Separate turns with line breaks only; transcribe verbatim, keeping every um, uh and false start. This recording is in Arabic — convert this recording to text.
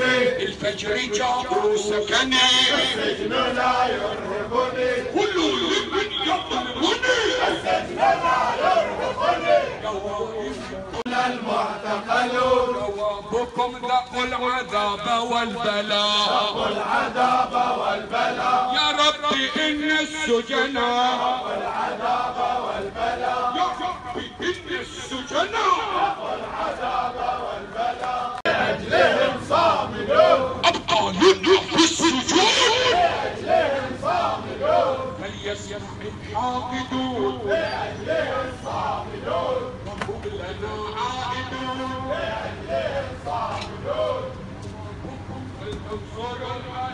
الفجر جابوا سكني
السجن لا يرهبني
كل لمن يطلبني
السجن لا يرهبني المعتقلون
ثوابكم ذاقوا العذاب والبلاء
ذاقوا العذاب والبلاء
يا ربي إن السجناء
ذاقوا العذاب والبلاء
يا ربي إن السجناء
ذاقوا العذاب والبلاء لأجلهم صامدون
أبطالنا في السجون
لأجلهم صامدون
فليسمع الحاقدون
لأجلهم صامدون
وهم لنا عائدون
لأجلهم صامدون
والأنصار العائدون